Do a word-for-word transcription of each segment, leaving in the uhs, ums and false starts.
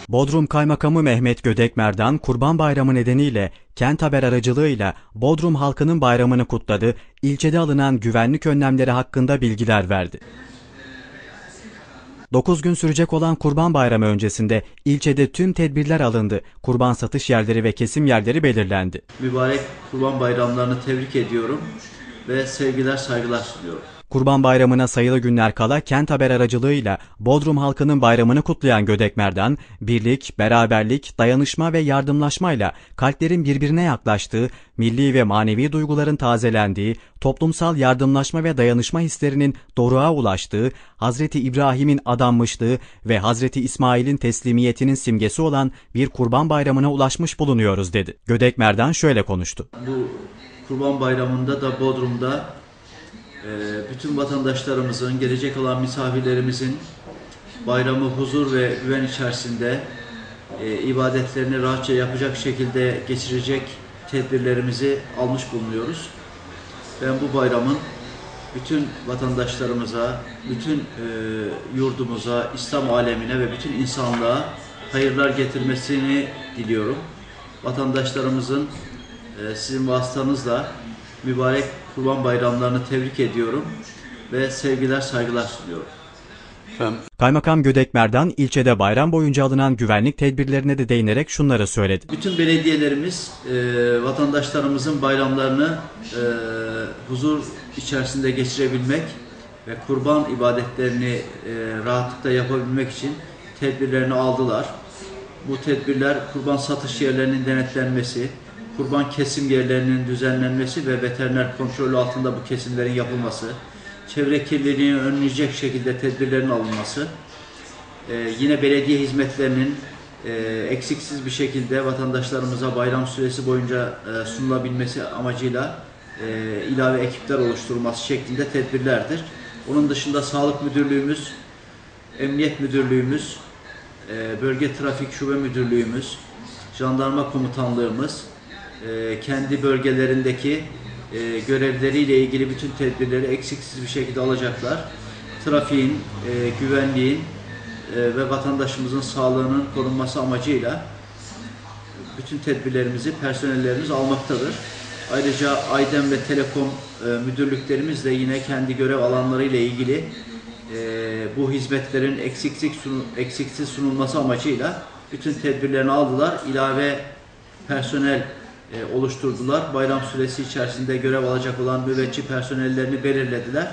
Bodrum Kaymakamı Mehmet Gödekmerdan, Kurban Bayramı nedeniyle Kent Haber aracılığıyla Bodrum halkının bayramını kutladı, ilçede alınan güvenlik önlemleri hakkında bilgiler verdi. dokuz gün sürecek olan Kurban Bayramı öncesinde ilçede tüm tedbirler alındı. Kurban satış yerleri ve kesim yerleri belirlendi. Mübarek Kurban Bayramlarını tebrik ediyorum ve sevgiler, saygılar sunuyorum. Kurban Bayramı'na sayılı günler kala Kent Haber aracılığıyla Bodrum halkının bayramını kutlayan Gödekmerdan, birlik, beraberlik, dayanışma ve yardımlaşmayla kalplerin birbirine yaklaştığı, milli ve manevi duyguların tazelendiği, toplumsal yardımlaşma ve dayanışma hislerinin doruğa ulaştığı, Hazreti İbrahim'in adanmışlığı ve Hazreti İsmail'in teslimiyetinin simgesi olan bir Kurban Bayramı'na ulaşmış bulunuyoruz dedi. Gödekmerdan şöyle konuştu. Bu Kurban Bayramı'nda da Bodrum'da bütün vatandaşlarımızın, gelecek olan misafirlerimizin bayramı huzur ve güven içerisinde ibadetlerini rahatça yapacak şekilde geçirecek tedbirlerimizi almış bulunuyoruz. Ben bu bayramın bütün vatandaşlarımıza, bütün yurdumuza, İslam alemine ve bütün insanlığa hayırlar getirmesini diliyorum. Vatandaşlarımızın sizin vasıtanızla mübarek Kurban Bayramlarını tebrik ediyorum ve sevgiler, saygılar sunuyorum. Efendim? Kaymakam Gödekmerdan ilçede bayram boyunca alınan güvenlik tedbirlerine de değinerek şunları söyledi. Bütün belediyelerimiz e, vatandaşlarımızın bayramlarını e, huzur içerisinde geçirebilmek ve kurban ibadetlerini e, rahatlıkla yapabilmek için tedbirlerini aldılar. Bu tedbirler kurban satış yerlerinin denetlenmesi, kurban kesim yerlerinin düzenlenmesi ve veteriner kontrolü altında bu kesimlerin yapılması, çevre kirliliğini önleyecek şekilde tedbirlerin alınması, ee, yine belediye hizmetlerinin e, eksiksiz bir şekilde vatandaşlarımıza bayram süresi boyunca e, sunulabilmesi amacıyla e, ilave ekipler oluşturulması şeklinde tedbirlerdir. Onun dışında Sağlık Müdürlüğümüz, Emniyet Müdürlüğümüz, e, Bölge Trafik Şube Müdürlüğümüz, Jandarma Komutanlığımız, kendi bölgelerindeki görevleriyle ilgili bütün tedbirleri eksiksiz bir şekilde alacaklar. Trafiğin, güvenliğin ve vatandaşımızın sağlığının korunması amacıyla bütün tedbirlerimizi personellerimiz almaktadır. Ayrıca Aydem ve Telekom müdürlüklerimiz de yine kendi görev alanları ile ilgili bu hizmetlerin eksiksiz sunulması amacıyla bütün tedbirlerini aldılar. İlave personel oluşturdular. Bayram süresi içerisinde görev alacak olan nöbetçi personellerini belirlediler.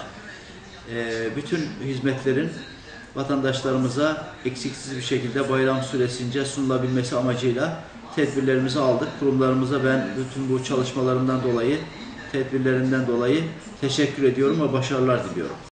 Bütün hizmetlerin vatandaşlarımıza eksiksiz bir şekilde bayram süresince sunulabilmesi amacıyla tedbirlerimizi aldık. Kurumlarımıza ben bütün bu çalışmalarından dolayı, tedbirlerinden dolayı teşekkür ediyorum ve başarılar diliyorum.